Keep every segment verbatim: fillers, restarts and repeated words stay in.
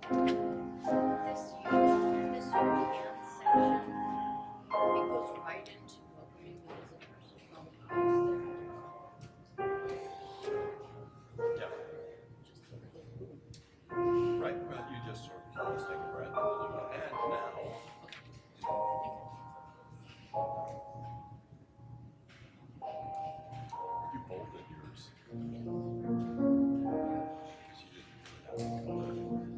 This European section, it goes right into welcoming the visitors from outside. Yeah. Just sort of like, boom. Right. Well, you just sort of pause, take a breath, and then you go, and now. You bolded yours. Yeah. Because you didn't put it out in color.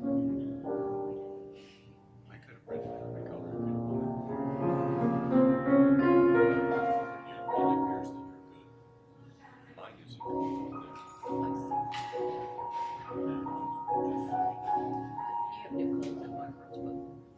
I could have printed out in color if you wanted. It really appears that you're good. Mine is you can put it there. You have Nicole's and Margaret's book.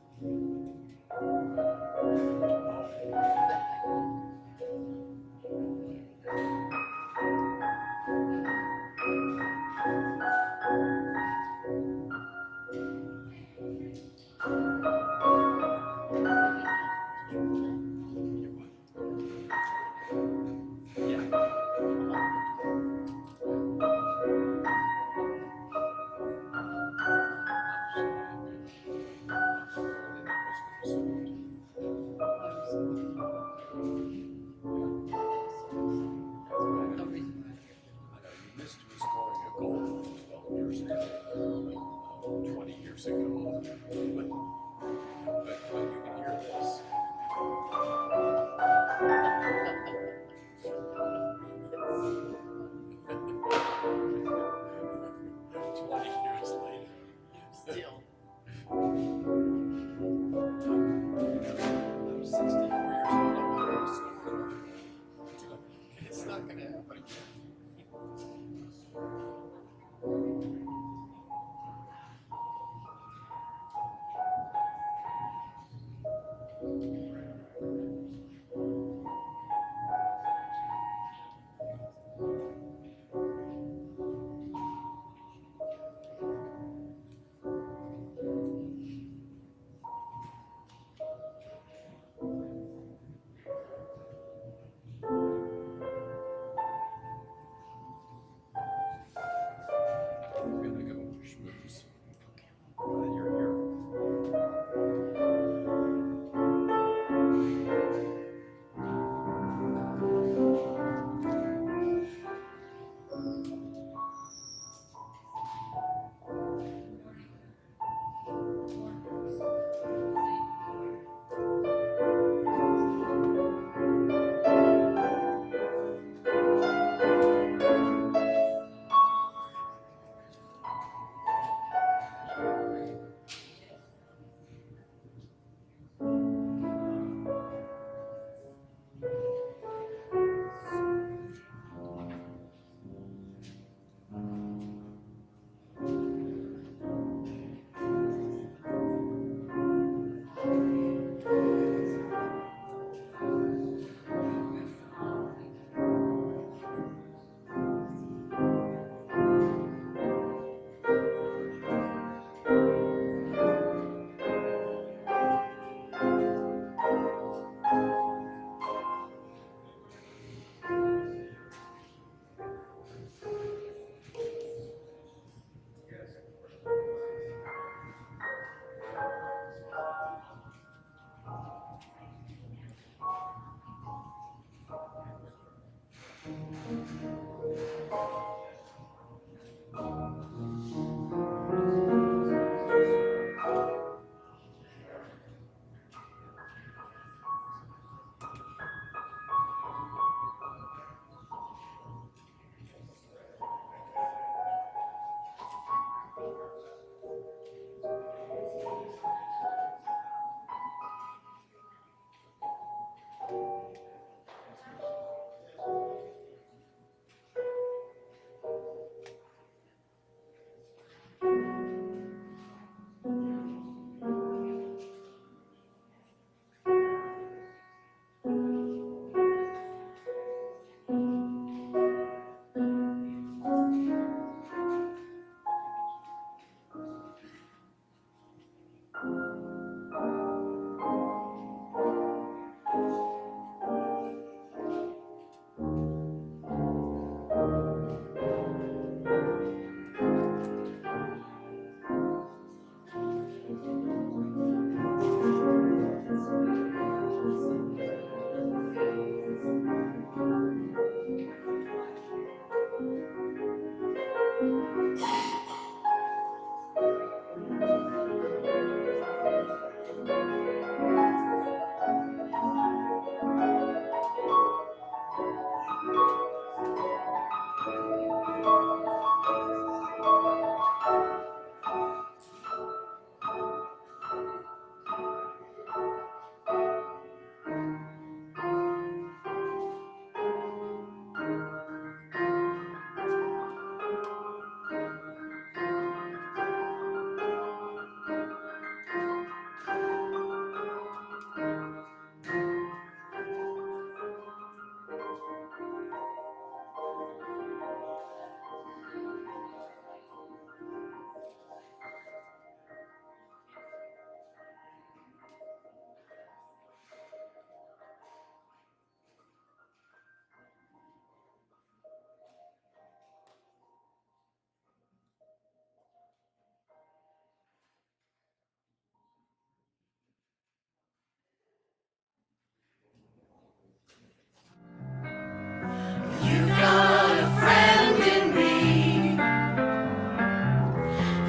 twenty years ago, but, but, but you can hear this. twenty years later. Still. I'm sixty-four years old. I'm not going to school. It's not going to happen again.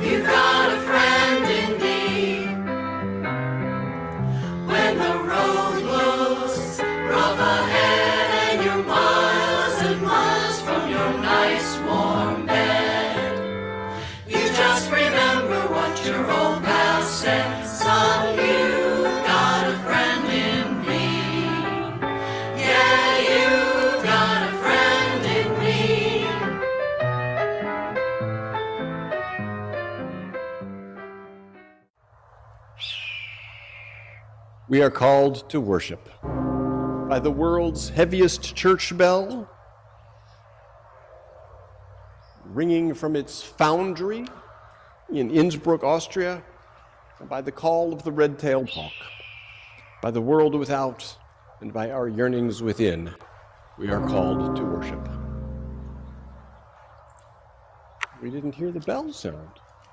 You've got a friend in me. When the road looks rough ahead and you're miles and miles from your nice warm bed, you just remember what your old pal said. Son, you've got a friend in me. Yeah, you've got a friend in me. We are called to worship by the world's heaviest church bell, ringing from its foundry in Innsbruck, Austria, and by the call of the red-tailed hawk, by the world without, and by our yearnings within, we are called to worship. We didn't hear the bell sound.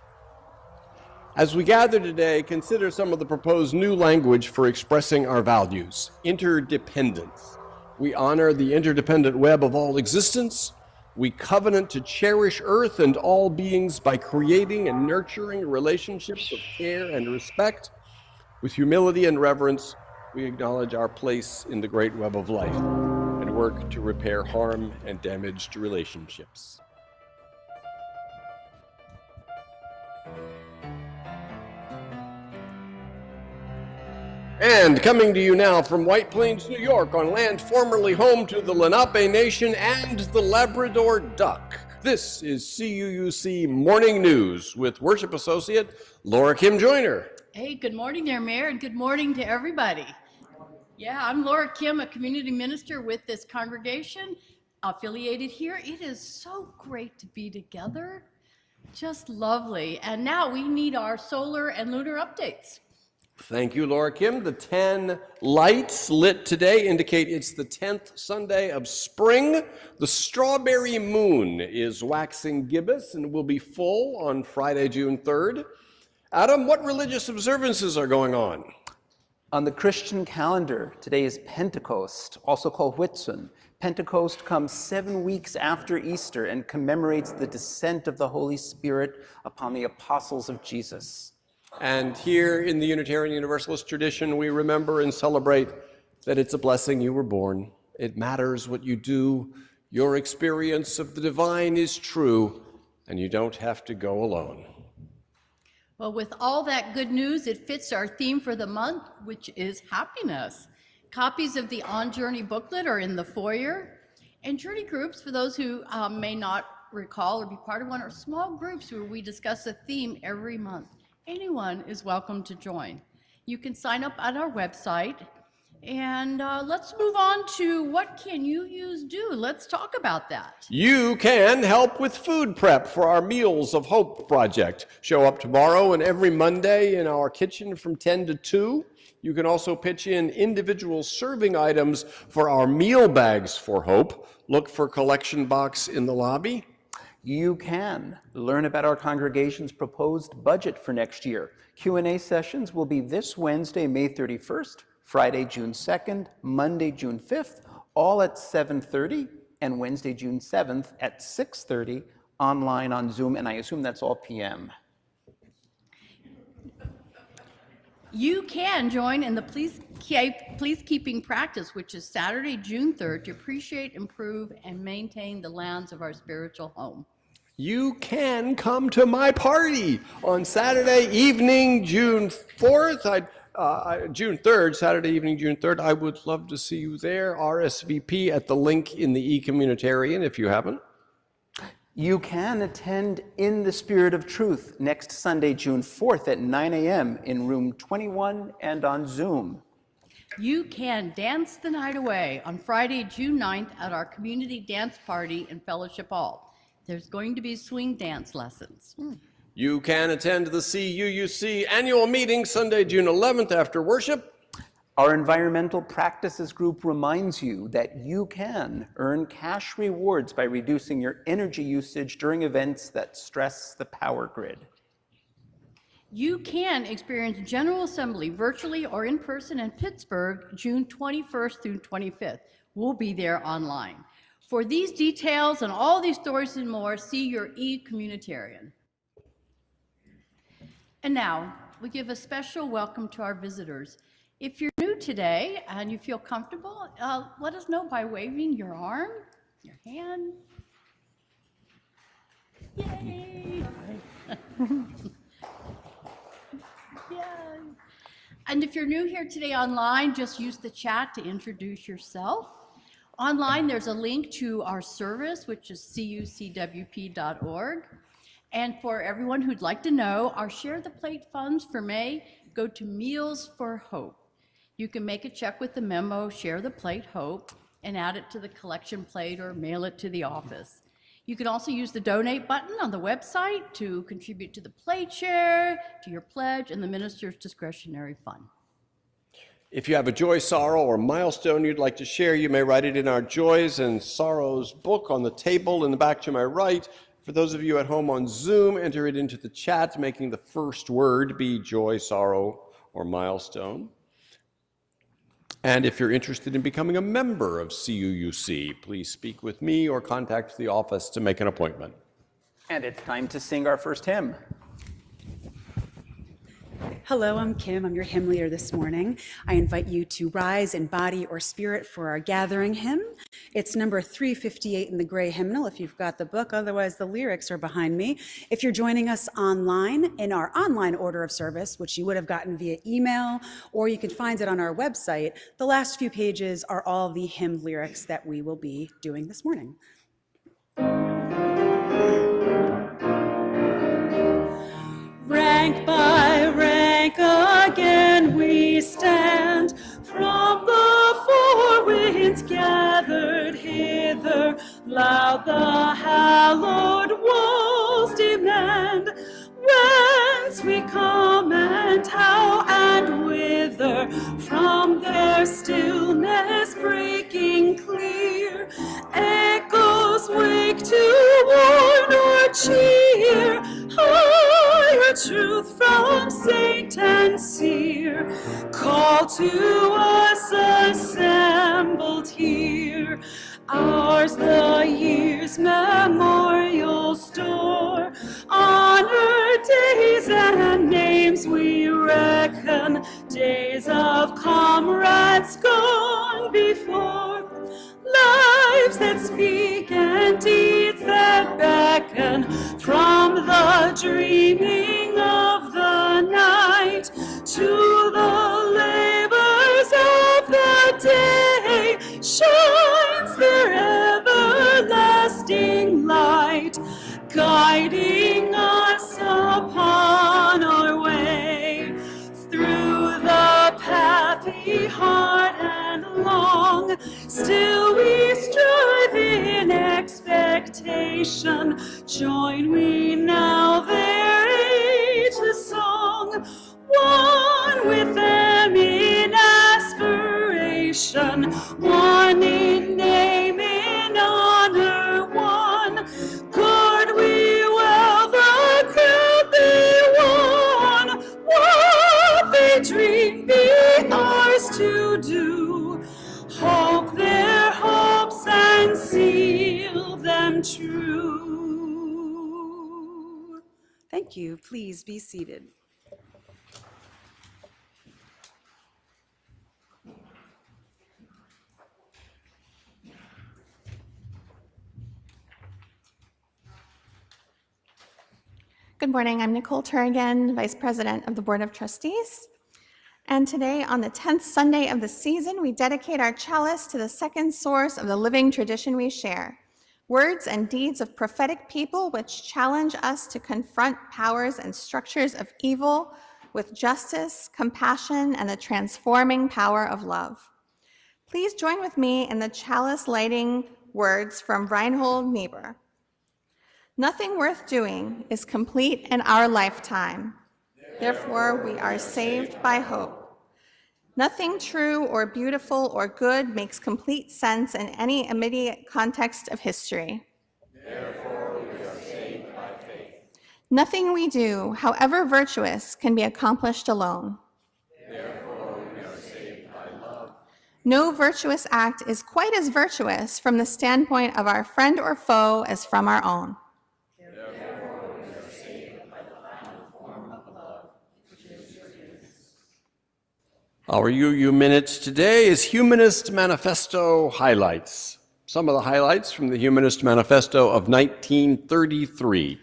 As we gather today, consider some of the proposed new language for expressing our values. Interdependence. We honor the interdependent web of all existence. We covenant to cherish Earth and all beings by creating and nurturing relationships of care and respect. With humility and reverence, we acknowledge our place in the great web of life and work to repair harm and damaged relationships. And coming to you now from White Plains, New York, on land formerly home to the Lenape Nation and the Labrador duck, this is C U U C Morning News with Worship Associate Laura Kim Joyner. Hey, good morning there, Mayor, and good morning to everybody. Yeah, I'm Laura Kim, a community minister with this congregation, affiliated here. It is so great to be together, just lovely. And now we need our solar and lunar updates. Thank you, Laura Kim. The ten lights lit today indicate it's the tenth Sunday of spring. The strawberry moon is waxing gibbous and will be full on Friday, June third. Adam, what religious observances are going on? On the Christian calendar, today is Pentecost, also called Whitsun. Pentecost comes seven weeks after Easter and commemorates the descent of the Holy Spirit upon the apostles of Jesus. And here in the Unitarian Universalist tradition, we remember and celebrate that it's a blessing you were born. It matters what you do. Your experience of the divine is true, and you don't have to go alone. Well, with all that good news, it fits our theme for the month, which is happiness. Copies of the On Journey booklet are in the foyer. And journey groups, for those who um, may not recall or be part of one, are small groups where we discuss a theme every month. Anyone is welcome to join. You can sign up at our website. And uh, let's move on to what can you use do? Let's talk about that. You can help with food prep for our Meals of Hope project. Show up tomorrow and every Monday in our kitchen from ten to two. You can also pitch in individual serving items for our meal bags for hope. Look for collection box in the lobby. You can learn about our congregation's proposed budget for next year. Q and A sessions will be this Wednesday, May thirty-first, Friday, June second, Monday, June fifth, all at seven thirty, and Wednesday, June seventh at six thirty, online on Zoom, and I assume that's all P M. You can join in the police peacekeeping practice, which is Saturday, June third, to appreciate, improve, and maintain the lands of our spiritual home. You can come to my party on Saturday evening, June fourth, I, uh, June third, Saturday evening, June third. I would love to see you there. R S V P at the link in the e-communitarian if you haven't. You can attend In the Spirit of Truth next Sunday, June fourth at nine a m in room twenty-one and on Zoom. You can dance the night away on Friday, June ninth at our community dance party in Fellowship Hall. There's going to be swing dance lessons. Mm. You can attend the C U U C annual meeting Sunday, June eleventh after worship. Our environmental practices group reminds you that you can earn cash rewards by reducing your energy usage during events that stress the power grid. You can experience General Assembly virtually or in person in Pittsburgh, June twenty-first through twenty-fifth. We'll be there online. For these details and all these stories and more, see your e-communitarian. And now, we give a special welcome to our visitors. If you're new today and you feel comfortable, uh, let us know by waving your arm, your hand. Yay! Yay! And if you're new here today online, just use the chat to introduce yourself. Online, there's a link to our service, which is C U C W P dot org. And for everyone who'd like to know, our Share the Plate funds for May go to Meals for Hope. You can make a check with the memo, Share the Plate Hope, and add it to the collection plate or mail it to the office. You can also use the donate button on the website to contribute to the plate share, to your pledge, and the minister's discretionary fund. If you have a joy, sorrow, or milestone you'd like to share, you may write it in our Joys and Sorrows book on the table in the back to my right. For those of you at home on Zoom, enter it into the chat, making the first word be joy, sorrow, or milestone. And if you're interested in becoming a member of C U U C, please speak with me or contact the office to make an appointment. And it's time to sing our first hymn. Hello, I'm Kim. I'm your hymn leader this morning. I invite you to rise in body or spirit for our gathering hymn. It's number three fifty-eight in the gray hymnal if you've got the book. Otherwise, the lyrics are behind me. If you're joining us online in our online order of service, which you would have gotten via email, or you can find it on our website, the last few pages are all the hymn lyrics that we will be doing this morning. Rank by rank again we stand, from the four winds gathered hither, loud the hallowed walls demand, whence we come and how and whither, from their stillness breaking clear, echoes wake to warn or cheer, higher truth from saint and seer, call to us assembled here. Ours the year's memorial store, honor days and names we reckon, days of comrades gone before, lives that speak and deeds that beckon, from the dreaming of the night to the labors of the day, shines their everlasting light, guiding us upon our way, through the pathy hard and long, still we strive in expectation, join we now their ageless song, one with them in aspiration, one in name, in honor, one. Guard we well the crown they won, what they dream be ours to do, hope their hopes and seal them true. Thank you. Please be seated. Good morning, I'm Nicole Turrigan, Vice President of the Board of Trustees. And today, on the tenth Sunday of the season, we dedicate our chalice to the second source of the living tradition we share, words and deeds of prophetic people which challenge us to confront powers and structures of evil with justice, compassion, and the transforming power of love. Please join with me in the chalice lighting words from Reinhold Niebuhr. Nothing worth doing is complete in our lifetime. Therefore, we are saved by hope. Nothing true or beautiful or good makes complete sense in any immediate context of history. Therefore, we are saved by faith. Nothing we do, however virtuous, can be accomplished alone. Therefore, we are saved by love. No virtuous act is quite as virtuous from the standpoint of our friend or foe as from our own. Therefore, we are saved by the final form of love. Our U U Minutes today is Humanist Manifesto Highlights. Some of the highlights from the Humanist Manifesto of nineteen thirty-three.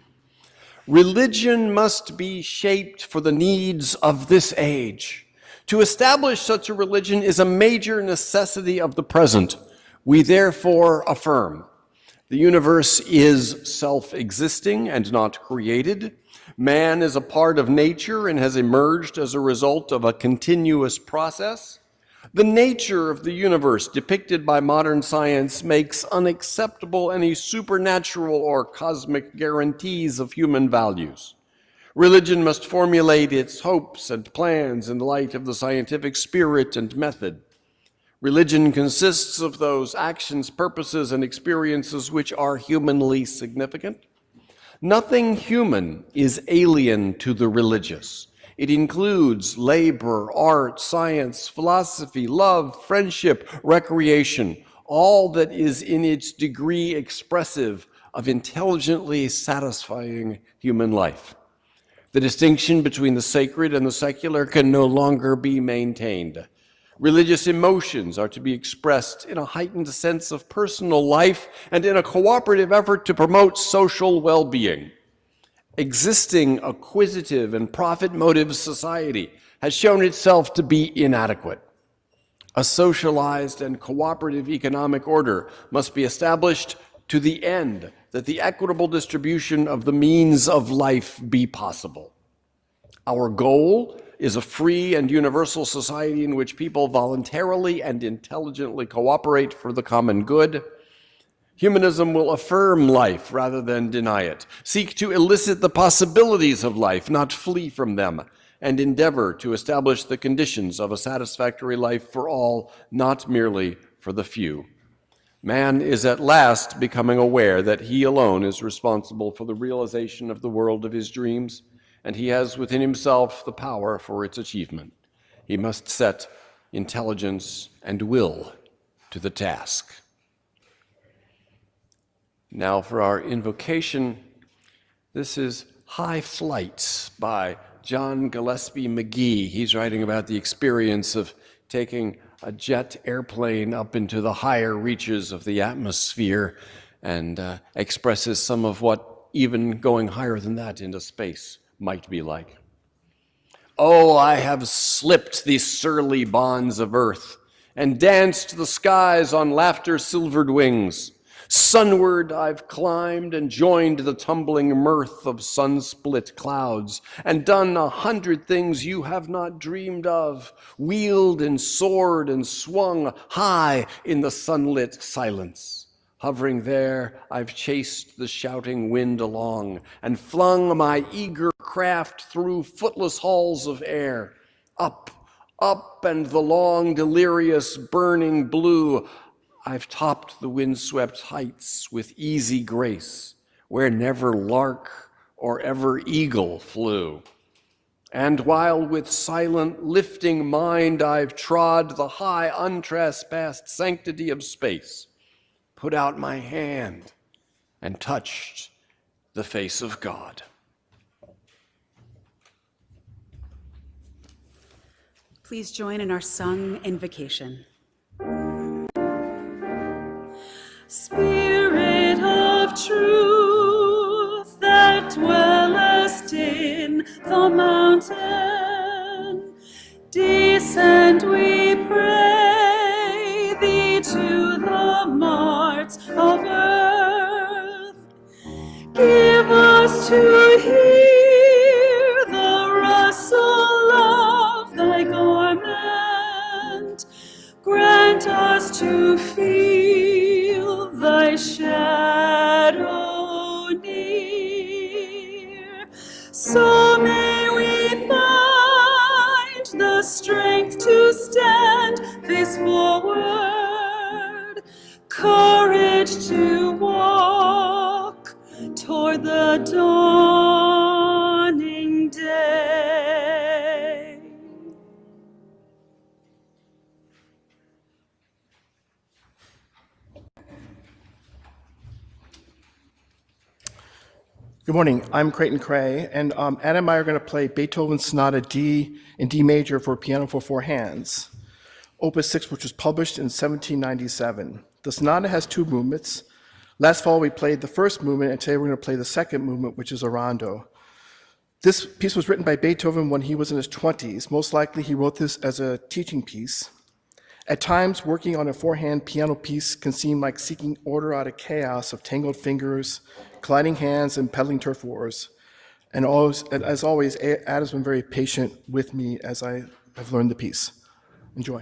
Religion must be shaped for the needs of this age. To establish such a religion is a major necessity of the present. We therefore affirm. The universe is self-existing and not created. Man is a part of nature and has emerged as a result of a continuous process. The nature of the universe depicted by modern science makes unacceptable any supernatural or cosmic guarantees of human values. Religion must formulate its hopes and plans in light of the scientific spirit and method. Religion consists of those actions, purposes, and experiences which are humanly significant. Nothing human is alien to the religious. It includes labor, art, science, philosophy, love, friendship, recreation, all that is in its degree expressive of intelligently satisfying human life. The distinction between the sacred and the secular can no longer be maintained. Religious emotions are to be expressed in a heightened sense of personal life and in a cooperative effort to promote social well-being. Existing acquisitive and profit-motive society has shown itself to be inadequate. A socialized and cooperative economic order must be established to the end that the equitable distribution of the means of life be possible. Our goal is a free and universal society in which people voluntarily and intelligently cooperate for the common good. Humanism will affirm life rather than deny it, seek to elicit the possibilities of life, not flee from them, and endeavor to establish the conditions of a satisfactory life for all, not merely for the few. Man is at last becoming aware that he alone is responsible for the realization of the world of his dreams, and he has within himself the power for its achievement. He must set intelligence and will to the task. Now for our invocation, this is High Flights by John Gillespie McGee. He's writing about the experience of taking a jet airplane up into the higher reaches of the atmosphere and uh, expresses some of what even going higher than that into space might be like. Oh, I have slipped the surly bonds of earth and danced the skies on laughter-silvered wings. Sunward I've climbed and joined the tumbling mirth of sun-split clouds, and done a hundred things you have not dreamed of, wheeled and soared and swung high in the sunlit silence. Hovering there, I've chased the shouting wind along, and flung my eager craft through footless halls of air. Up, up, and the long, delirious, burning blue, I've topped the windswept heights with easy grace, where never lark or ever eagle flew. And while with silent, lifting mind I've trod the high, untrespassed sanctity of space, put out my hand and touched the face of God. Please join in our sung invocation. Spirit of truth that dwellest in the mountain, descend, we pray thee, to the marts of earth. Give us to hear the rustle of thy garment. Grant us to feel thy shadow near. So may we find the strength to stand face forward, courage to walk toward the dawning day. Good morning. I'm Creighton Cray, and um, Adam and I are going to play Beethoven's Sonata D in D major for piano for four hands, Opus six, which was published in seventeen ninety-seven. The sonata has two movements. Last fall we played the first movement, and today we're going to play the second movement, which is a rondo. This piece was written by Beethoven when he was in his twenties. Most likely he wrote this as a teaching piece. At times, working on a four-hand piano piece can seem like seeking order out of chaos of tangled fingers, colliding hands, and peddling turf wars. And always, as always, Adam's been very patient with me as I have learned the piece. Enjoy.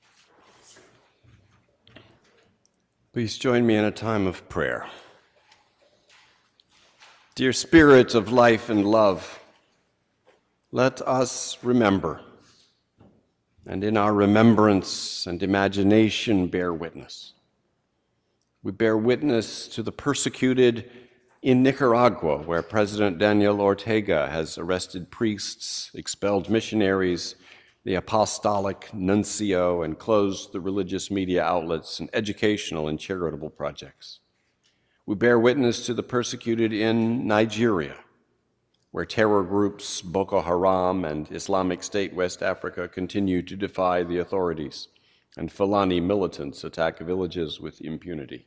Please join me in a time of prayer. Dear Spirit of life and love, let us remember, and in our remembrance and imagination bear witness. We bear witness to the persecuted in Nicaragua, where President Daniel Ortega has arrested priests, expelled missionaries, the apostolic nuncio, and closed the religious media outlets and educational and charitable projects. We bear witness to the persecuted in Nigeria, where terror groups Boko Haram and Islamic State West Africa continue to defy the authorities, and Fulani militants attack villages with impunity.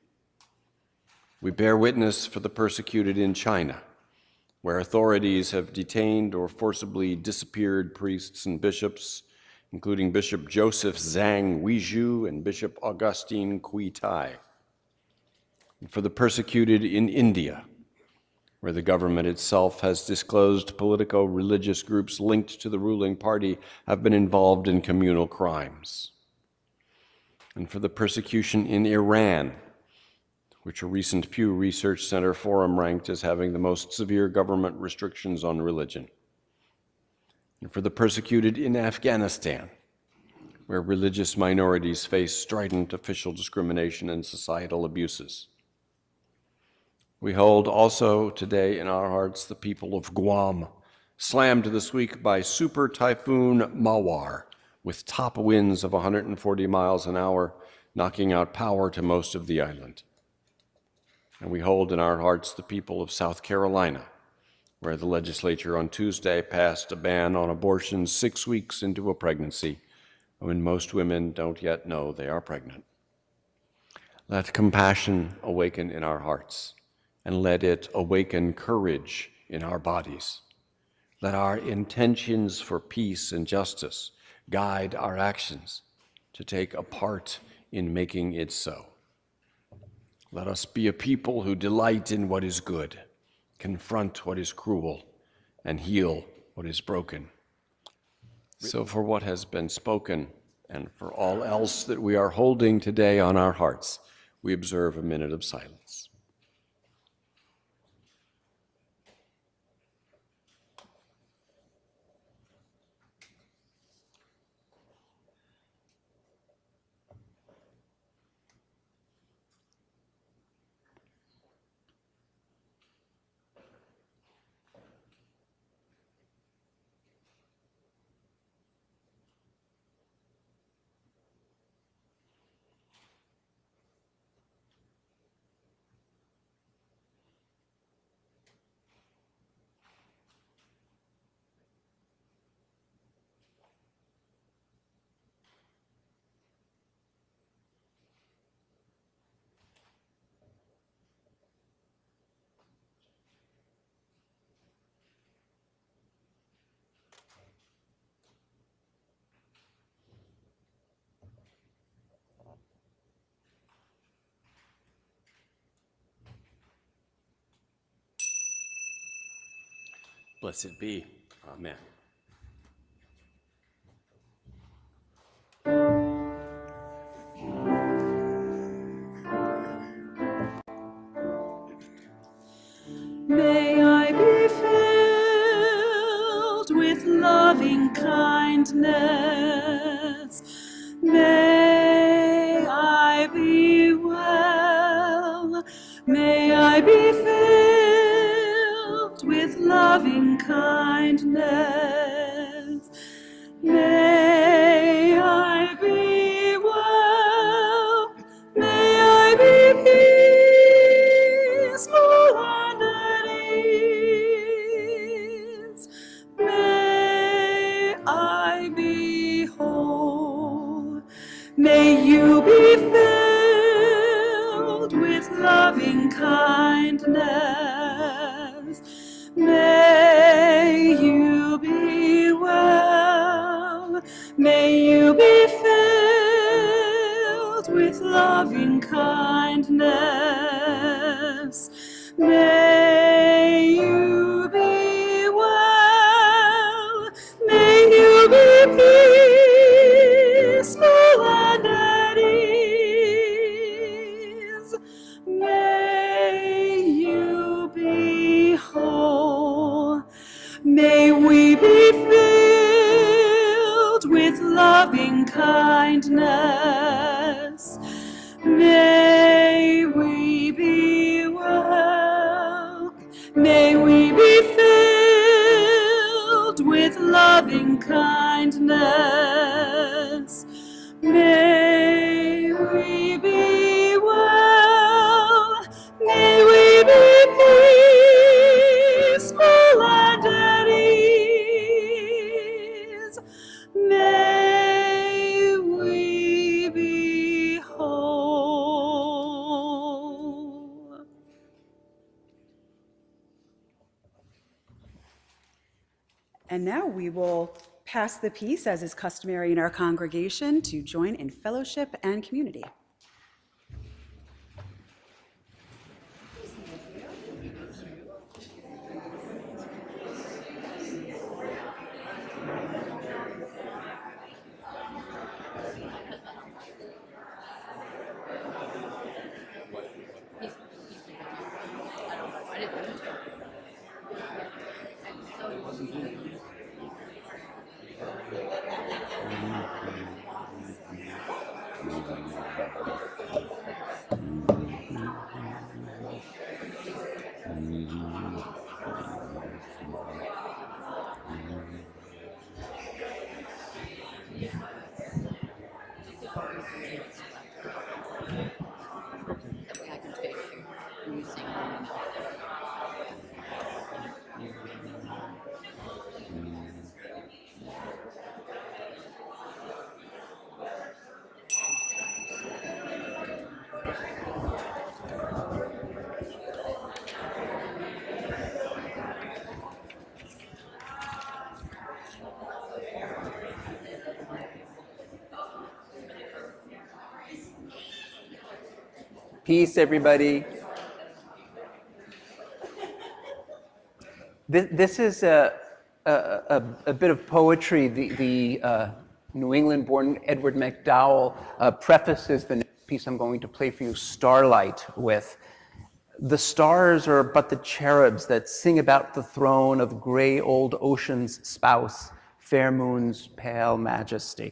We bear witness for the persecuted in China, where authorities have detained or forcibly disappeared priests and bishops, including Bishop Joseph Zhang Weizhu and Bishop Augustine Kui Tai. And for the persecuted in India, where the government itself has disclosed politico-religious groups linked to the ruling party have been involved in communal crimes. And for the persecution in Iran, which a recent Pew Research Center forum ranked as having the most severe government restrictions on religion. And for the persecuted in Afghanistan, where religious minorities face strident official discrimination and societal abuses. We hold also today in our hearts the people of Guam, slammed this week by Super Typhoon Mawar, with top winds of one hundred forty miles an hour, knocking out power to most of the island. And we hold in our hearts the people of South Carolina, where the legislature on Tuesday passed a ban on abortions six weeks into a pregnancy, when most women don't yet know they are pregnant. Let compassion awaken in our hearts, and let it awaken courage in our bodies. Let our intentions for peace and justice guide our actions to take a part in making it so. Let us be a people who delight in what is good, confront what is cruel, and heal what is broken. So for what has been spoken, and for all else that we are holding today on our hearts, we observe a minute of silence. Blessed be. Amen. May I be filled with loving kindness. May I be well. May I be filled with loving kindness. May I be well. May I be peaceful and at ease. May I be whole. May you be filled with loving kindness. May you be well. May we be filled with loving kindness. May we be well. May we be filled with loving kindness. May we be well. May we be peaceful and at ease. May we be whole. And now we will pass the peace, as is customary in our congregation, to join in fellowship and community. Peace, everybody. This, this is a, a, a, a bit of poetry. The, the uh, New England-born Edward MacDowell uh, prefaces the next piece I'm going to play for you, Starlight, with, "The stars are but the cherubs that sing about the throne of gray old ocean's spouse, fair moon's pale majesty."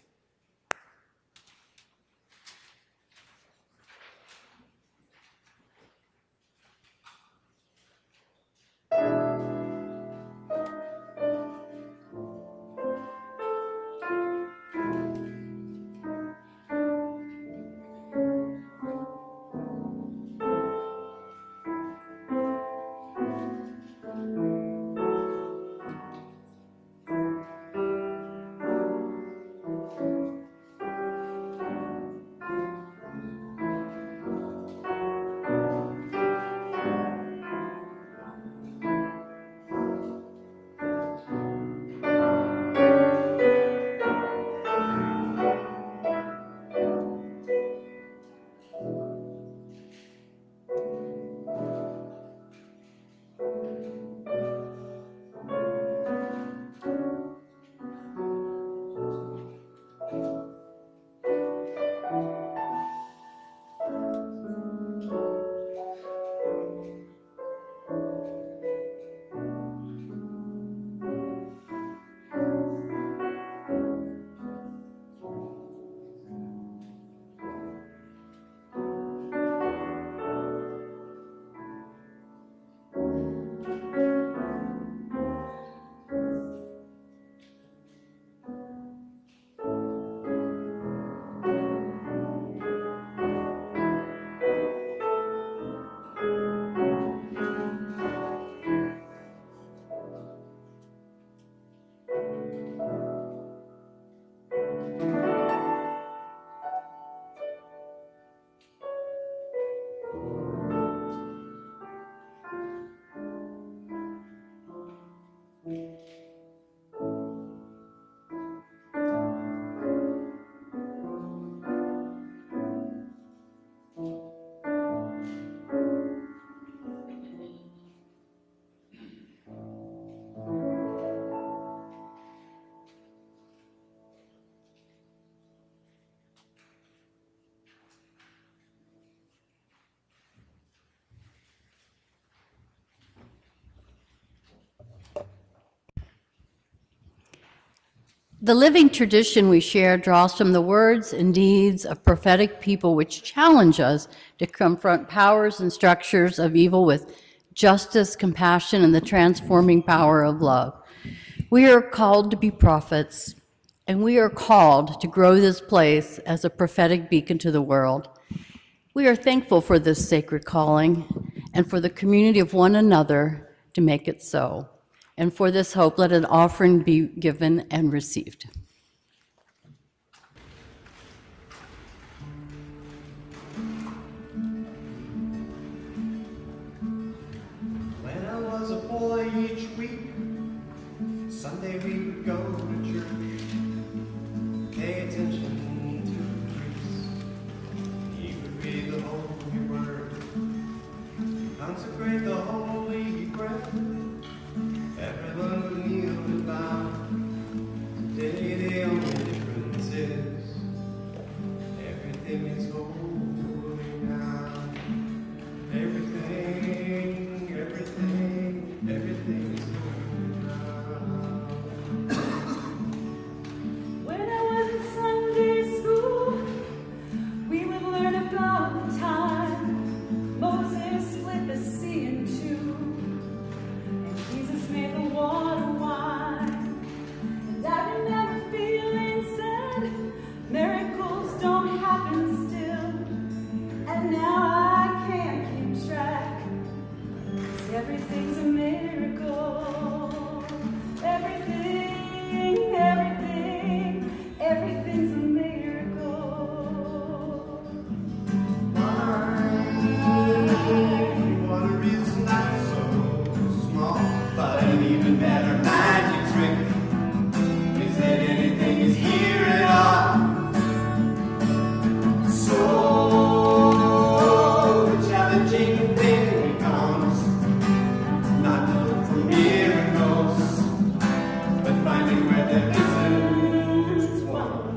The living tradition we share draws from the words and deeds of prophetic people which challenge us to confront powers and structures of evil with justice, compassion, and the transforming power of love. We are called to be prophets, and we are called to grow this place as a prophetic beacon to the world. We are thankful for this sacred calling and for the community of one another to make it so. And for this hope, let an offering be given and received. When I was a boy each week, Sunday we would go to church, pay attention to the priest. He would read the holy word, consecrate the holy bread. Everyone would kneel and bow. Today the only difference is everything is holy now. Everything, everything, everything is holy now. When I was in Sunday school, we would learn about the time Moses split the sea in two, and Jesus made the water wine. And I remember feeling sad, miracles don't happen still, and now I can't keep track, 'cause everything's a miracle. Everything, everything, everything's a miracle. Water is not so small, but an even better magic trick is that anything is here at all. So the challenging thing becomes not to look for miracles, but finding where there isn't one.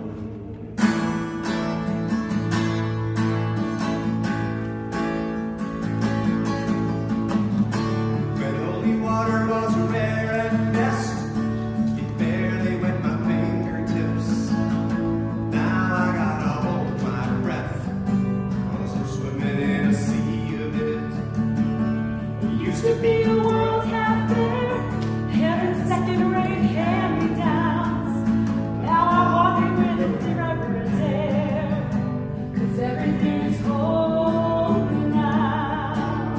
When holy water was rare at best, it barely wet my fingertips. Now I gotta hold my breath, 'cause I'm swimming in a sea of it. Used to be a world half there, having second-rate hand-me-downs. Now I walk it with a forever dare, 'cause everything is holy now.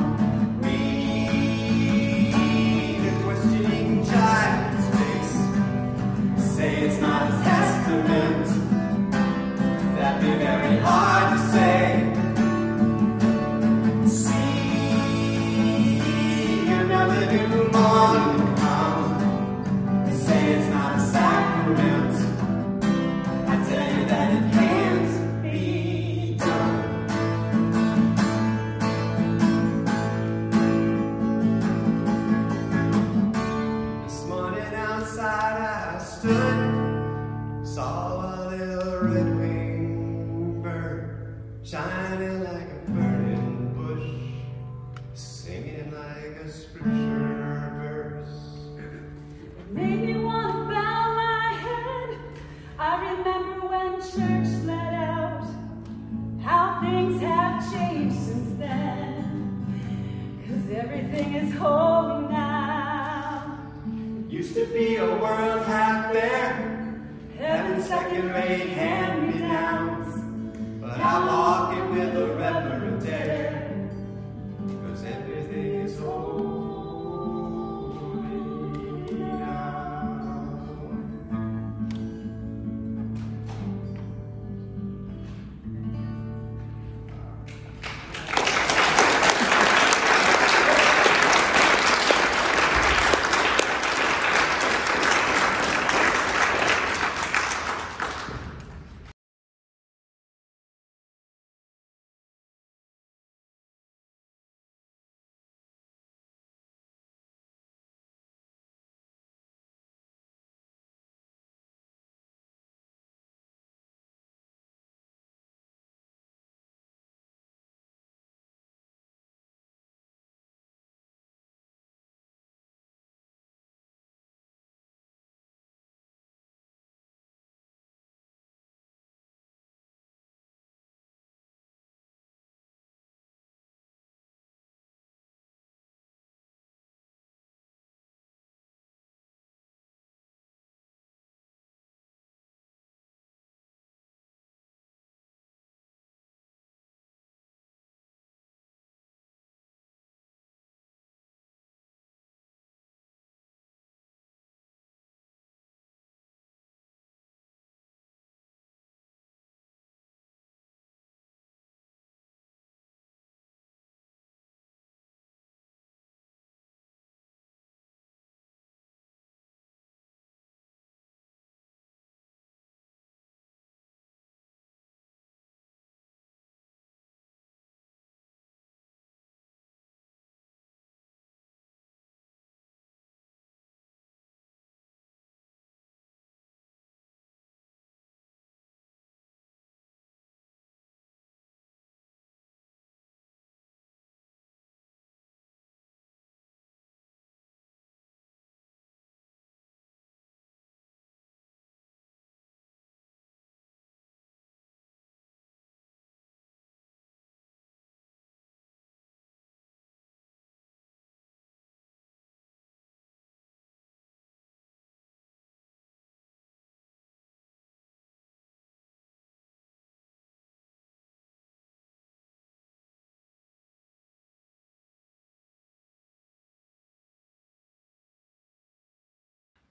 Read a questioning child's face. Say it's not a testament. That'd be very hard to say. See another new morning come. Say it's not a sacrament. I tell you that it can't be done. This morning outside I stood, saw a little red-winged bird shining like a burning bush, singing like a scripture verse. It made me want to bow my head. I remember when church let out, how things have changed since then, 'cause everything is holy now. Used to be a world half there, having second-rate hand-me-downs, but I walk it with a reverent dare, 'cause everything is holy.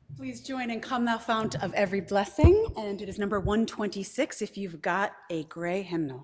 Please join in Come Thou Fount of Every Blessing, and it is number one twenty-six if you've got a gray hymnal.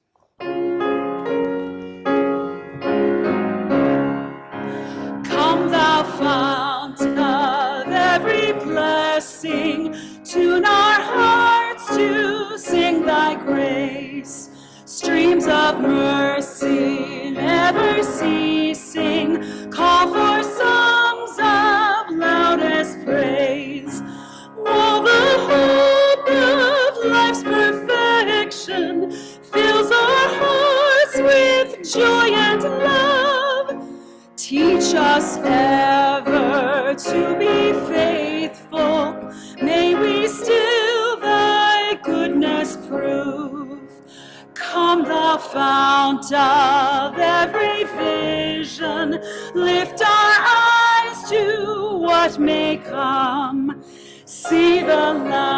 Come thou fount of every blessing, tune our hearts to sing thy grace. Streams of mercy never ceasing, call for songs of loudest praise. All the hope of life's perfection fills our hearts with joy and love. Teach us ever to be faithful. May we still thy goodness prove. Come thou fount of every vision, lift our eyes to what may come. See the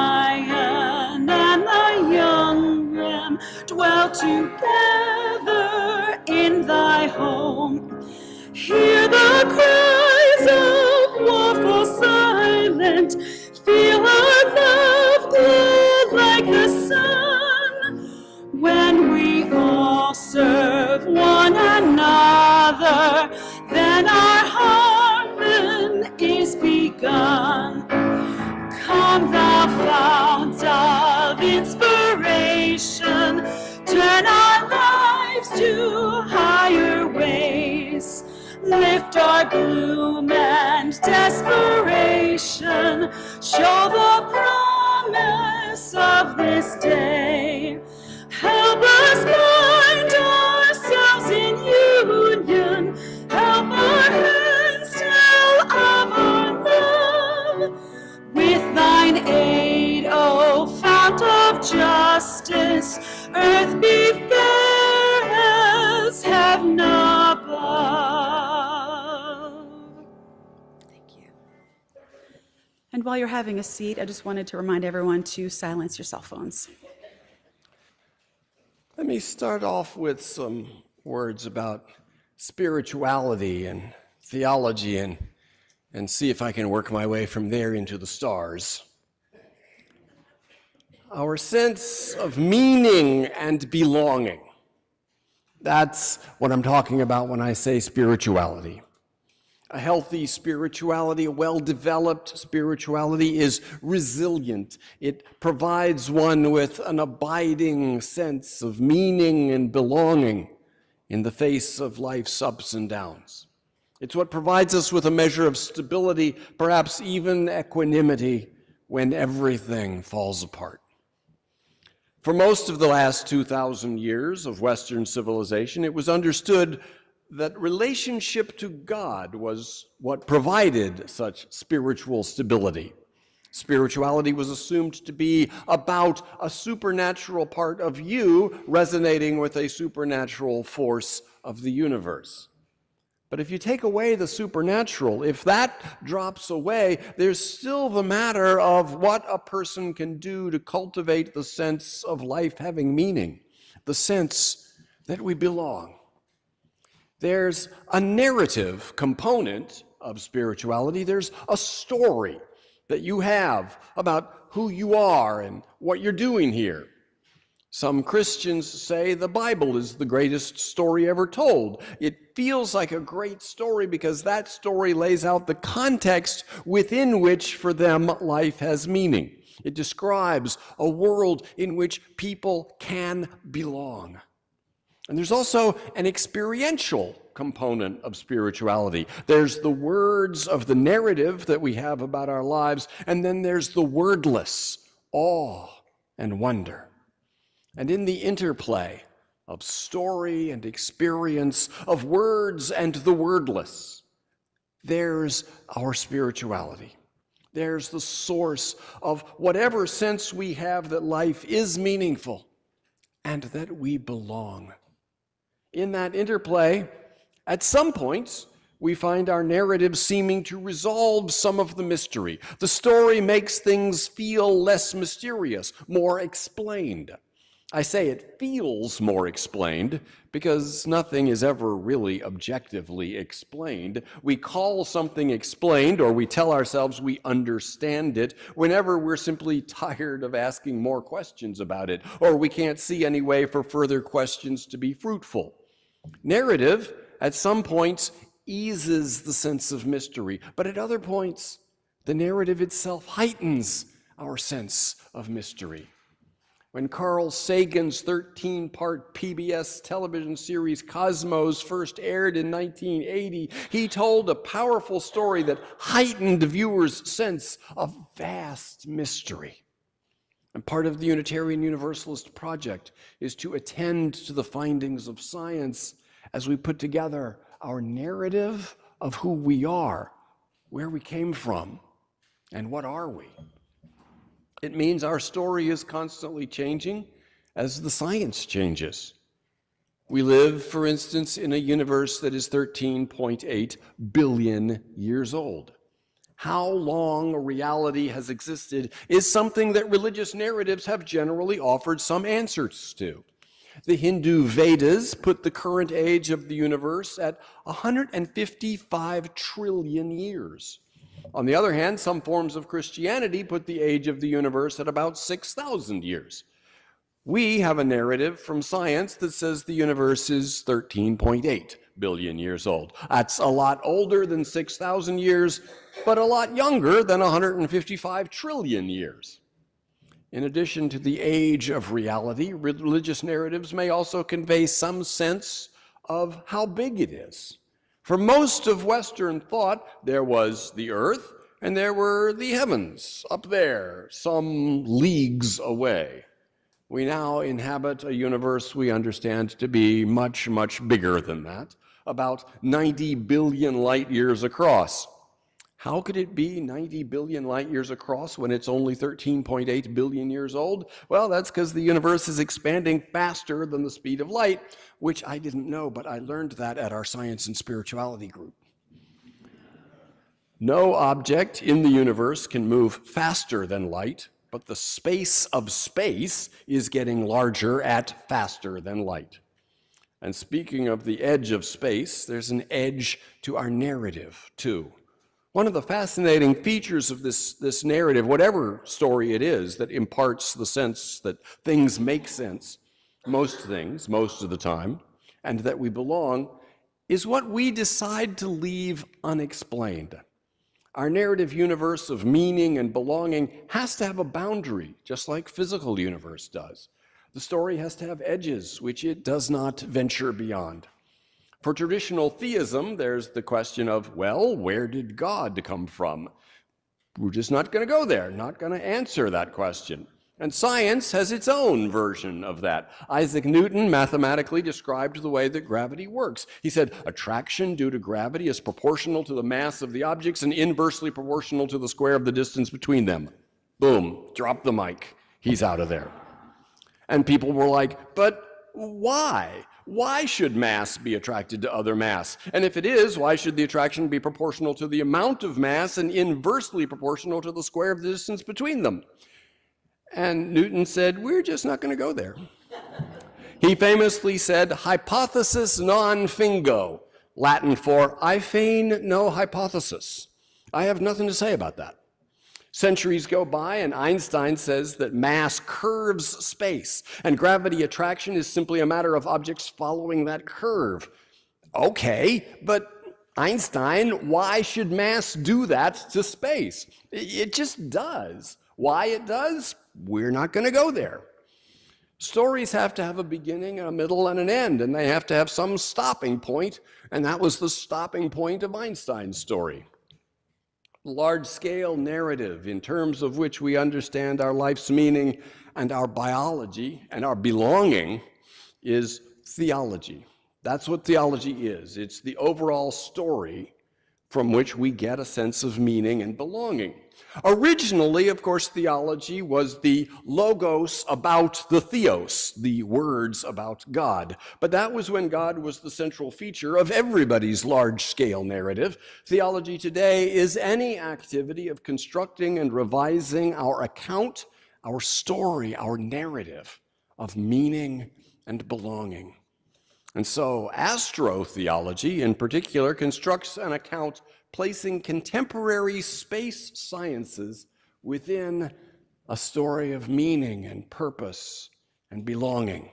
lion and the young lamb dwell together in thy home. Hear the cries of woeful silent, feel our love glow like the sun. When we all serve one another, then our harmony is begun. Come thou fount of inspiration, turn our lives to higher ways. Lift our gloom and desperation, show the promise of this day. Help us bind ourselves in union, help our hands tell of our love. With thine aid, O fount of justice, earth be fair as heaven above. Thank you. And while you're having a seat, I just wanted to remind everyone to silence your cell phones. Let me start off with some words about spirituality and theology and, and see if I can work my way from there into the stars. Our sense of meaning and belonging. That's what I'm talking about when I say spirituality. A healthy spirituality, a well-developed spirituality is resilient. It provides one with an abiding sense of meaning and belonging in the face of life's ups and downs. It's what provides us with a measure of stability, perhaps even equanimity, when everything falls apart. For most of the last two thousand years of Western civilization, it was understood that relationship to God was what provided such spiritual stability. Spirituality was assumed to be about a supernatural part of you resonating with a supernatural force of the universe. But if you take away the supernatural, if that drops away, there's still the matter of what a person can do to cultivate the sense of life having meaning, the sense that we belong. There's a narrative component of spirituality. There's a story that you have about who you are and what you're doing here. Some Christians say the Bible is the greatest story ever told. It feels like a great story because that story lays out the context within which, for them, life has meaning. It describes a world in which people can belong. And there's also an experiential component of spirituality. There's the words of the narrative that we have about our lives, and then there's the wordless awe and wonder. And in the interplay of story and experience, of words and the wordless, there's our spirituality. There's the source of whatever sense we have that life is meaningful and that we belong. In that interplay, at some points, we find our narrative seeming to resolve some of the mystery. The story makes things feel less mysterious, more explained. I say it feels more explained because nothing is ever really objectively explained. We call something explained, or we tell ourselves we understand it whenever we're simply tired of asking more questions about it, or we can't see any way for further questions to be fruitful. Narrative, at some points, eases the sense of mystery, but at other points, the narrative itself heightens our sense of mystery. When Carl Sagan's thirteen-part P B S television series Cosmos first aired in nineteen eighty, he told a powerful story that heightened viewers' sense of vast mystery. And part of the Unitarian Universalist project is to attend to the findings of science as we put together our narrative of who we are, where we came from, and what are we. It means our story is constantly changing as the science changes. We live, for instance, in a universe that is thirteen point eight billion years old. How long a reality has existed is something that religious narratives have generally offered some answers to. The Hindu Vedas put the current age of the universe at one hundred fifty-five trillion years. On the other hand, some forms of Christianity put the age of the universe at about six thousand years. We have a narrative from science that says the universe is thirteen point eight billion years old. That's a lot older than six thousand years, but a lot younger than one hundred fifty-five trillion years. In addition to the age of reality, religious narratives may also convey some sense of how big it is. For most of Western thought, there was the earth and there were the heavens up there, some leagues away. We now inhabit a universe we understand to be much, much bigger than that, about ninety billion light years across. How could it be ninety billion light years across when it's only thirteen point eight billion years old? Well, that's because the universe is expanding faster than the speed of light, which I didn't know, but I learned that at our science and spirituality group. No object in the universe can move faster than light, but the space of space is getting larger at faster than light. And speaking of the edge of space, there's an edge to our narrative, too. One of the fascinating features of this, this narrative, whatever story it is that imparts the sense that things make sense, most things, most of the time, and that we belong, is what we decide to leave unexplained. Our narrative universe of meaning and belonging has to have a boundary, just like physical universe does. The story has to have edges, which it does not venture beyond. For traditional theism, there's the question of, well, where did God come from? We're just not going to go there, not going to answer that question. And science has its own version of that. Isaac Newton mathematically described the way that gravity works. He said, attraction due to gravity is proportional to the mass of the objects and inversely proportional to the square of the distance between them. Boom, drop the mic. He's out of there. And people were like, but why? Why should mass be attracted to other mass? And if it is, why should the attraction be proportional to the amount of mass and inversely proportional to the square of the distance between them? And Newton said, we're just not going to go there. He famously said, hypothesis non fingo, Latin for I feign no hypothesis. I have nothing to say about that. Centuries go by, and Einstein says that mass curves space, and gravity attraction is simply a matter of objects following that curve. Okay, but Einstein, why should mass do that to space? It just does. Why it does? We're not going to go there. Stories have to have a beginning, a middle, and an end, and they have to have some stopping point, and that was the stopping point of Einstein's story. Large-scale narrative in terms of which we understand our life's meaning and our biology and our belonging is theology. That's what theology is. It's the overall story from which we get a sense of meaning and belonging. Originally, of course, theology was the logos about the theos, the words about God. But that was when God was the central feature of everybody's large-scale narrative. Theology today is any activity of constructing and revising our account, our story, our narrative of meaning and belonging. And so astrotheology in particular constructs an account placing contemporary space sciences within a story of meaning and purpose and belonging.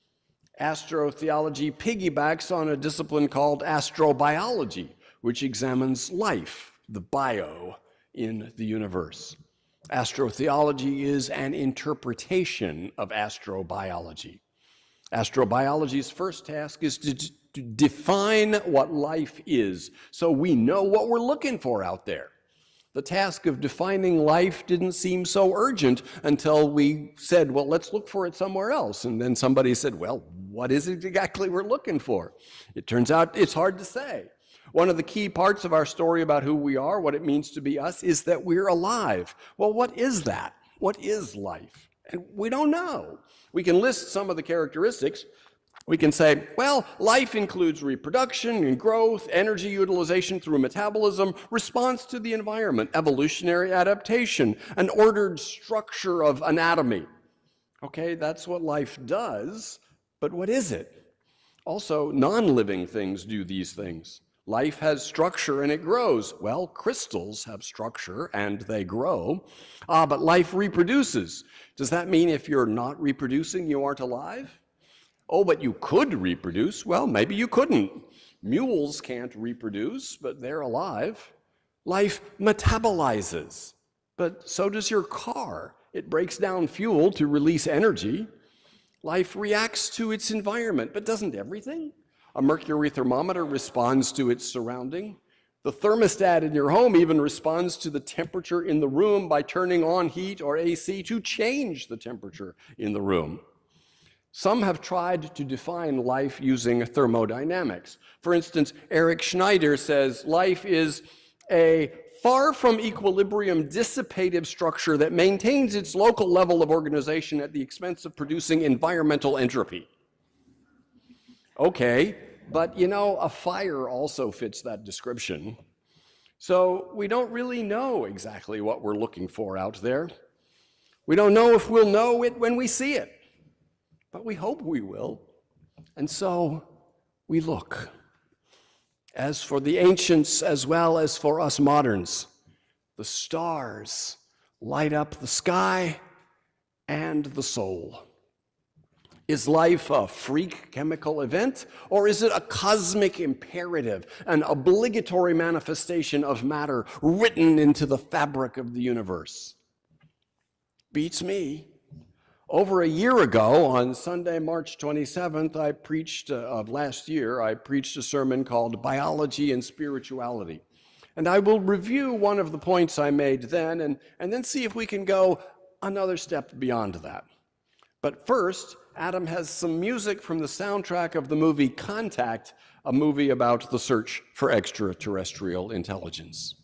Astrotheology piggybacks on a discipline called astrobiology, which examines life, the bio, in the universe. Astrotheology is an interpretation of astrobiology. Astrobiology's first task is to, to define what life is, so we know what we're looking for out there. The task of defining life didn't seem so urgent until we said, well, let's look for it somewhere else. And then somebody said, well, what is it exactly we're looking for? It turns out it's hard to say. One of the key parts of our story about who we are, what it means to be us, is that we're alive. Well, what is that? What is life? And we don't know. We can list some of the characteristics. We can say, well, life includes reproduction and growth, energy utilization through metabolism, response to the environment, evolutionary adaptation, an ordered structure of anatomy. Okay, that's what life does, but what is it? Also, non-living things do these things. Life has structure and it grows. Well, crystals have structure and they grow. Ah, but life reproduces. Does that mean if you're not reproducing, you aren't alive? Oh, but you could reproduce. Well, maybe you couldn't. Mules can't reproduce, but they're alive. Life metabolizes, but so does your car. It breaks down fuel to release energy. Life reacts to its environment, but doesn't everything? A mercury thermometer responds to its surrounding. The thermostat in your home even responds to the temperature in the room by turning on heat or A C to change the temperature in the room. Some have tried to define life using thermodynamics. For instance, Eric Schneider says life is a far from equilibrium dissipative structure that maintains its local level of organization at the expense of producing environmental entropy. Okay, but you know, a fire also fits that description. So we don't really know exactly what we're looking for out there. We don't know if we'll know it when we see it. But we hope we will. And so we look. As for the ancients as well as for us moderns, the stars light up the sky and the soul. Is life a freak chemical event, or is it a cosmic imperative, an obligatory manifestation of matter written into the fabric of the universe? Beats me. Over a year ago, on Sunday, March twenty-seventh, I preached, uh, of last year, I preached a sermon called Biology and Spirituality. And I will review one of the points I made then, and, and then see if we can go another step beyond that. But first, Adam has some music from the soundtrack of the movie Contact, a movie about the search for extraterrestrial intelligence.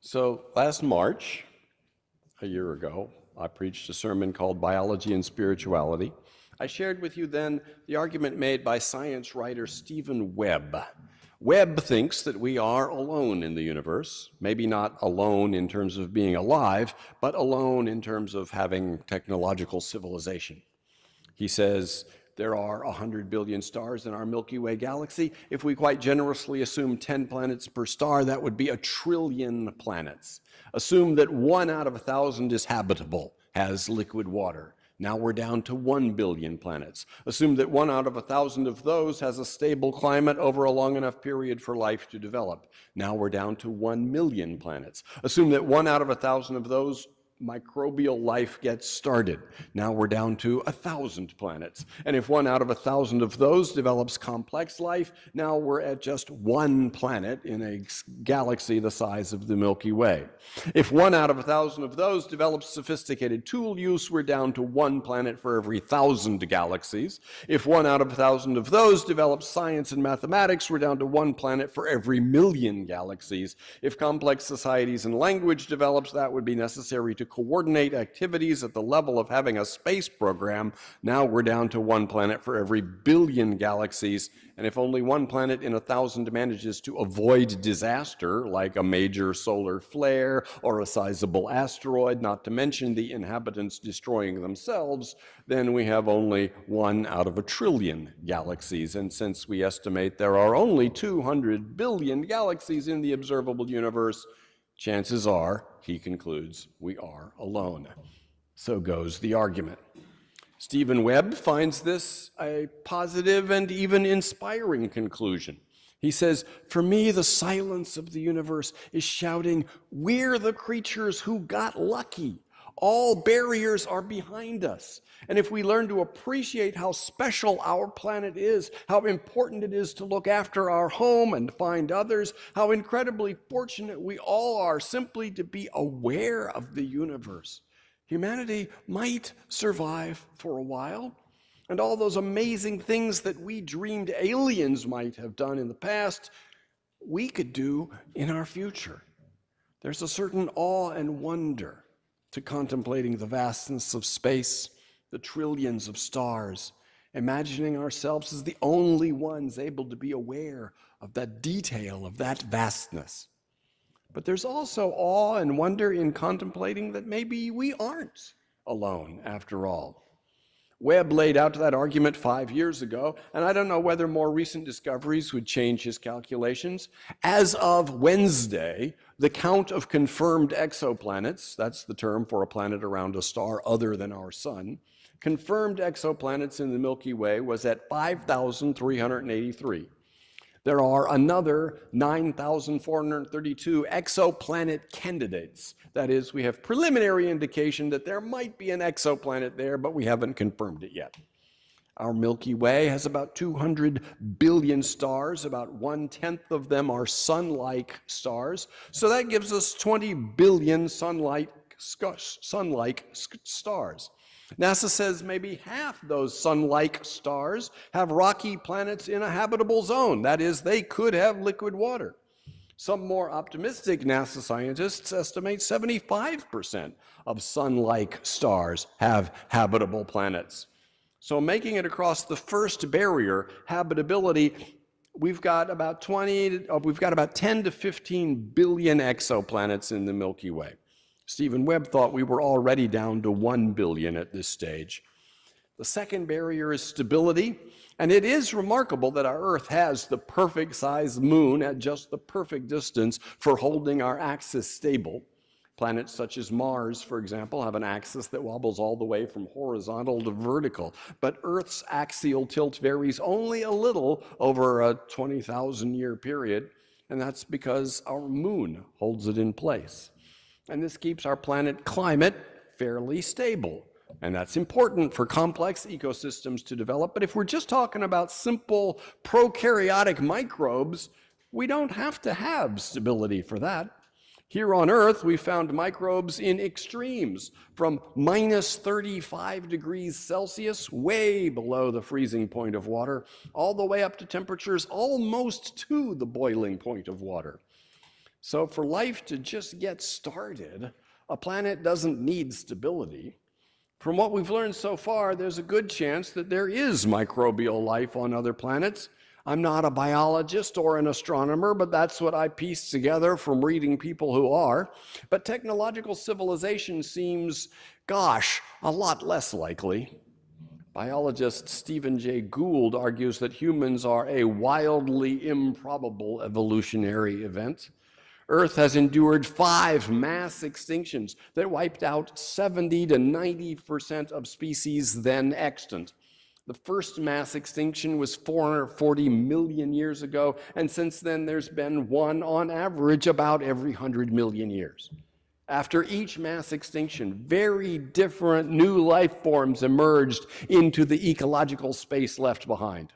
So last March, a year ago, I preached a sermon called Biology and Spirituality. I shared with you then the argument made by science writer Stephen Webb. Webb thinks that we are alone in the universe, maybe not alone in terms of being alive, but alone in terms of having technological civilization. He says there are one hundred billion stars in our Milky Way galaxy. If we quite generously assume ten planets per star, that would be a trillion planets. Assume that one out of a thousand is habitable, has liquid water. Now we're down to one billion planets. Assume that one out of a thousand of those has a stable climate over a long enough period for life to develop. Now we're down to one million planets. Assume that one out of a thousand of those microbial life gets started. Now we're down to a thousand planets. And if one out of a thousand of those develops complex life, now we're at just one planet in a galaxy the size of the Milky Way. If one out of a thousand of those develops sophisticated tool use, we're down to one planet for every thousand galaxies. If one out of a thousand of those develops science and mathematics, we're down to one planet for every million galaxies. If complex societies and language develops, that would be necessary to coordinate activities at the level of having a space program. Now we're down to one planet for every billion galaxies. And if only one planet in a thousand manages to avoid disaster, like a major solar flare or a sizable asteroid, not to mention the inhabitants destroying themselves, then we have only one out of a trillion galaxies. And since we estimate there are only two hundred billion galaxies in the observable universe, chances are, he concludes, we are alone. So goes the argument. Stephen Webb finds this a positive and even inspiring conclusion. He says, for me, the silence of the universe is shouting, we're the creatures who got lucky. All barriers are behind us. And if we learn to appreciate how special our planet is, how important it is to look after our home and find others, how incredibly fortunate we all are simply to be aware of the universe, humanity might survive for a while. And all those amazing things that we dreamed aliens might have done in the past, we could do in our future. There's a certain awe and wonder to contemplating the vastness of space, the trillions of stars, imagining ourselves as the only ones able to be aware of that detail, of that vastness. But there's also awe and wonder in contemplating that maybe we aren't alone after all. Webb laid out that argument five years ago, and I don't know whether more recent discoveries would change his calculations. As of Wednesday, the count of confirmed exoplanets, that's the term for a planet around a star other than our sun, confirmed exoplanets in the Milky Way was at five thousand three hundred eighty-three. There are another nine thousand four hundred thirty-two exoplanet candidates. That is, we have preliminary indication that there might be an exoplanet there, but we haven't confirmed it yet. Our Milky Way has about two hundred billion stars. About one-tenth of them are sun-like stars. So that gives us twenty billion sun-like sun-like stars. NASA says maybe half those sun-like stars have rocky planets in a habitable zone. That is, they could have liquid water. Some more optimistic NASA scientists estimate seventy-five percent of sun-like stars have habitable planets. So making it across the first barrier, habitability, we've got about twenty, we've got about ten to fifteen billion exoplanets in the Milky Way. Stephen Webb thought we were already down to one billion at this stage. The second barrier is stability, and it is remarkable that our Earth has the perfect size moon at just the perfect distance for holding our axis stable. Planets such as Mars, for example, have an axis that wobbles all the way from horizontal to vertical, but Earth's axial tilt varies only a little over a twenty thousand year period, and that's because our moon holds it in place. And this keeps our planet climate fairly stable. And that's important for complex ecosystems to develop. But if we're just talking about simple prokaryotic microbes, we don't have to have stability for that. Here on Earth, we found microbes in extremes, from minus thirty-five degrees Celsius, way below the freezing point of water, all the way up to temperatures almost to the boiling point of water. So for life to just get started, a planet doesn't need stability. From what we've learned so far, there's a good chance that there is microbial life on other planets. I'm not a biologist or an astronomer, but that's what I pieced together from reading people who are. But technological civilization seems, gosh, a lot less likely. Biologist Stephen Jay Gould argues that humans are a wildly improbable evolutionary event. Earth has endured five mass extinctions that wiped out seventy to ninety percent of species then extant. The first mass extinction was four hundred forty million years ago, and since then there's been one on average about every one hundred million years. After each mass extinction, very different new life forms emerged into the ecological space left behind.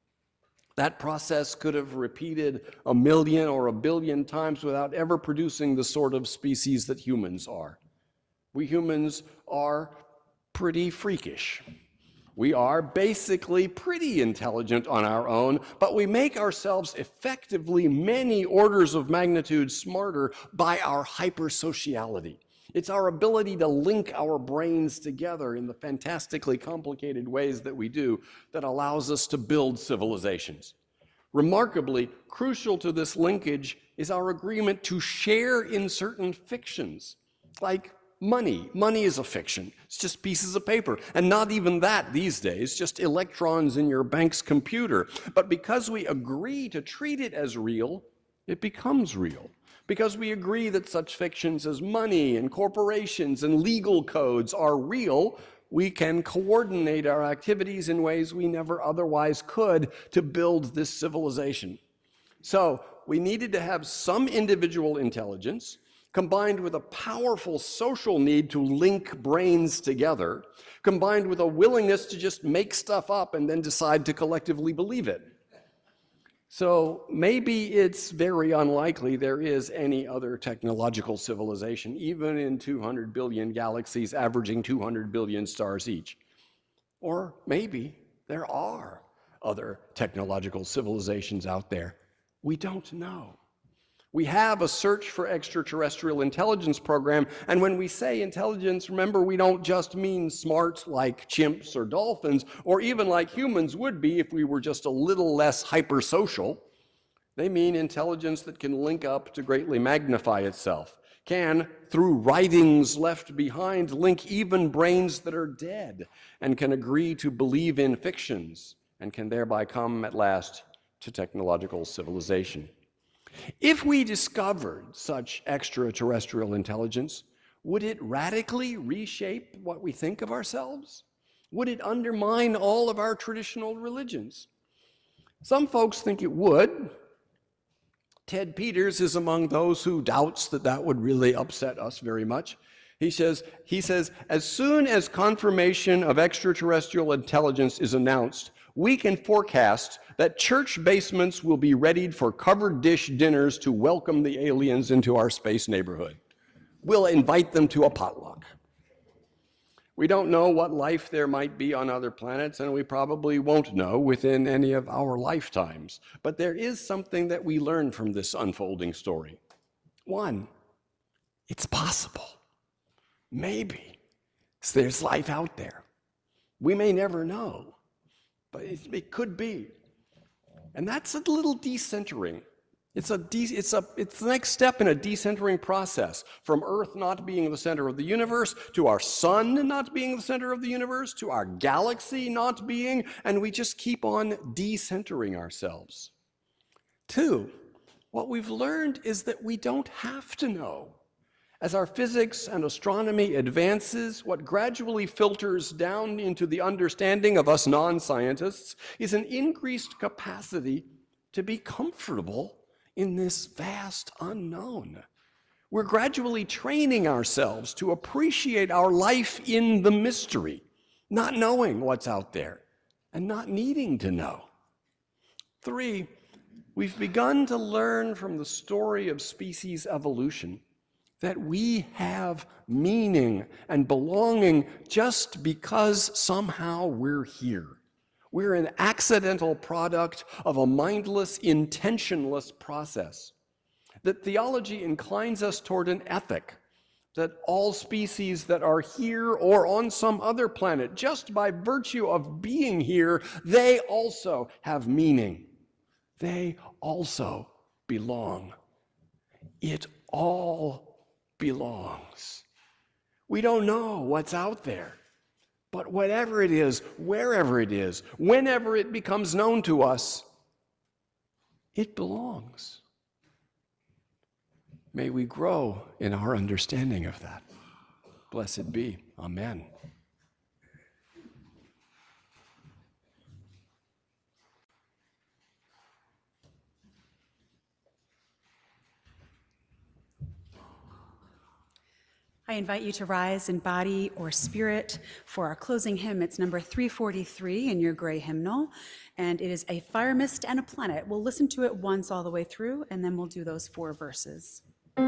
That process could have repeated a million or a billion times without ever producing the sort of species that humans are. We humans are pretty freakish. We are basically pretty intelligent on our own, but we make ourselves effectively many orders of magnitude smarter by our hypersociality. It's our ability to link our brains together in the fantastically complicated ways that we do that allows us to build civilizations. Remarkably, crucial to this linkage is our agreement to share in certain fictions, like money. Money is a fiction. It's just pieces of paper. And not even that these days, just electrons in your bank's computer. But because we agree to treat it as real, it becomes real. Because we agree that such fictions as money and corporations and legal codes are real, we can coordinate our activities in ways we never otherwise could to build this civilization. So we needed to have some individual intelligence combined with a powerful social need to link brains together, combined with a willingness to just make stuff up and then decide to collectively believe it. So maybe it's very unlikely there is any other technological civilization, even in two hundred billion galaxies averaging two hundred billion stars each. Or maybe there are other technological civilizations out there. We don't know. We have a search for extraterrestrial intelligence program, and when we say intelligence, remember, we don't just mean smart like chimps or dolphins, or even like humans would be if we were just a little less hypersocial. They mean intelligence that can link up to greatly magnify itself, can, through writings left behind, link even brains that are dead, and can agree to believe in fictions, and can thereby come at last to technological civilization. If we discovered such extraterrestrial intelligence, would it radically reshape what we think of ourselves? Would it undermine all of our traditional religions? Some folks think it would. Ted Peters is among those who doubts that that would really upset us very much. He says, he says, as soon as confirmation of extraterrestrial intelligence is announced, we can forecast that church basements will be readied for covered dish dinners to welcome the aliens into our space neighborhood. We'll invite them to a potluck. We don't know what life there might be on other planets, and we probably won't know within any of our lifetimes. But there is something that we learn from this unfolding story. One, it's possible. Maybe there's life out there. We may never know, but it, it could be. And that's a little decentering. It's, a de it's, a, it's the next step in a decentering process, from Earth not being the center of the universe, to our sun not being the center of the universe, to our galaxy not being, and we just keep on decentering ourselves. Two, what we've learned is that we don't have to know. As our physics and astronomy advances, what gradually filters down into the understanding of us non-scientists is an increased capacity to be comfortable in this vast unknown. We're gradually training ourselves to appreciate our life in the mystery, not knowing what's out there and not needing to know. Three, we've begun to learn from the story of species evolution that we have meaning and belonging just because somehow we're here. We're an accidental product of a mindless, intentionless process. that theology inclines us toward an ethic, that all species that are here or on some other planet, just by virtue of being here, they also have meaning. They also belong. It all belongs. We don't know what's out there, but whatever it is, wherever it is, whenever it becomes known to us, it belongs. May we grow in our understanding of that. Blessed be. Amen. I invite you to rise in body or spirit for our closing hymn. It's number three forty-three in your gray hymnal, and it is A Fire Mist and a Planet. We'll listen to it once all the way through, and then we'll do those four verses.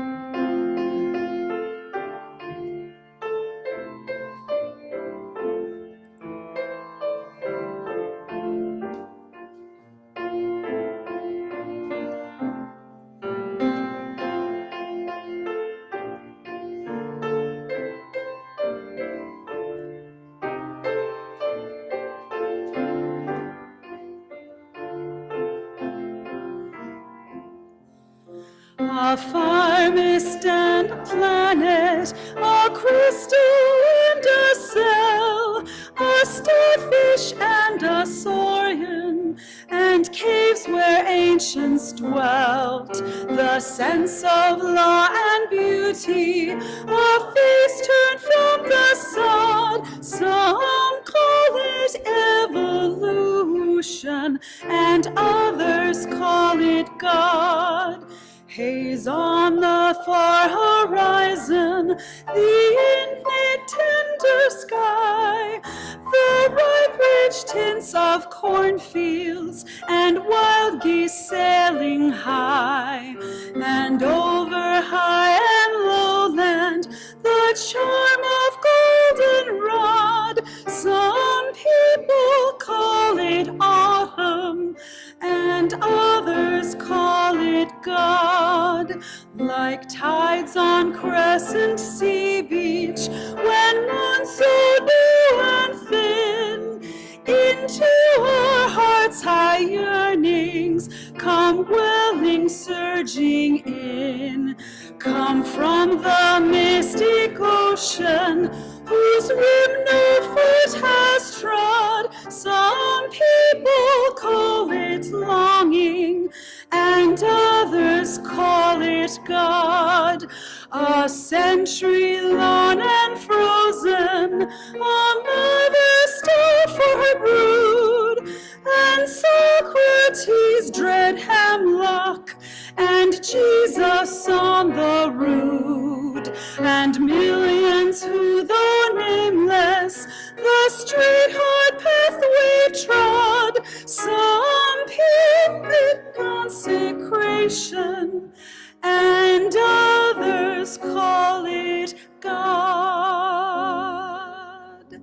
A fire mist and a planet, a crystal and a cell, a starfish and a saurian, and caves where ancients dwelt. The sense of law and beauty, a face turned from the sod. Some call it evolution, and others call it God. Haze on the far horizon, the infinite tender sky, the ripe rich tints of cornfields and wild geese sailing high, and over high and lowland, the charm of goldenrod. Some people call it autumn, and others call it God. Like tides on crescent sea beach, when moon so new and thin, into our hearts high yearnings come welling, surging in. Come from the mystic ocean, whose rim no foot has trod. Some people call it longing, and others call it God. A century lone and frozen, a mother star for her brood, and Socrates' dread hemlock, and Jesus on the rood, and millions who, though nameless, the straight hard pathway trod. Some pimp it consecration, and others call it God.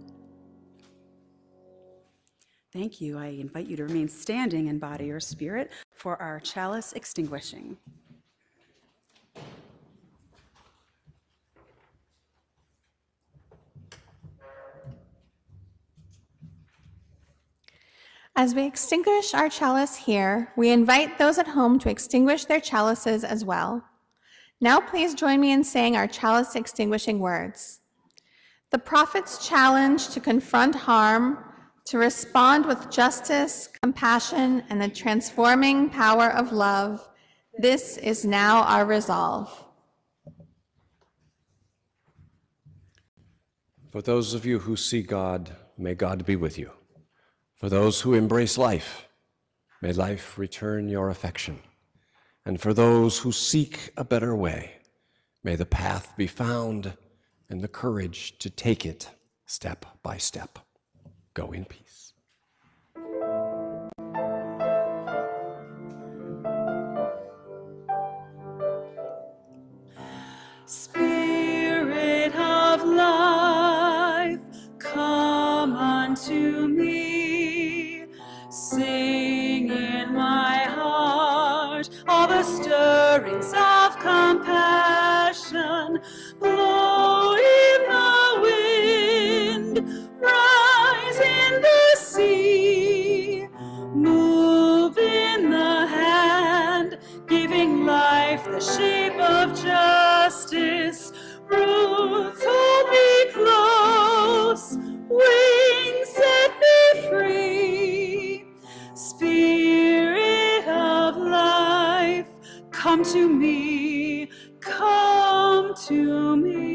Thank you. I invite you to remain standing in body or spirit for our chalice extinguishing. As we extinguish our chalice here, we invite those at home to extinguish their chalices as well. Now please join me in saying our chalice extinguishing words. The prophet's challenge to confront harm, to respond with justice, compassion, and the transforming power of love, this is now our resolve. For those of you who see God, may God be with you. For those who embrace life, may life return your affection. And for those who seek a better way, may the path be found and the courage to take it step by step. Go in peace. Spirit of life, come unto me. Sing in my heart all the stirrings of ocean, blow in the wind, rise in the sea, move in the hand, giving life the shape of justice. Roots hold me close, wings set me free. Spirit of life, come to me, come to me.